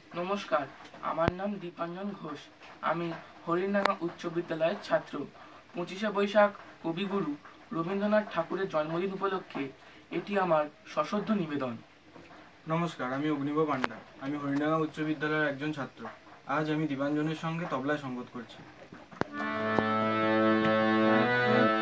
নমস্কার, আমার নাম দীপাঞ্জন ঘোষ। আমি হরিণডাঙ্গা উচ্চ বিদ্যালয়ের ছাত্র। 25শে বৈশাখ কবিগুরু রবীন্দ্রনাথ ঠাকুরের জন্মদিন উপলক্ষে এটি আমার সশ্রদ্ধ নিবেদন। নমস্কার, আমি অগ্নিব পান্ডা। আমি হরিণডাঙ্গা উচ্চ বিদ্যালয়ের একজন ছাত্র। আজ আমি দীপাঞ্জনের সঙ্গে তবলায় সঙ্গত করছি।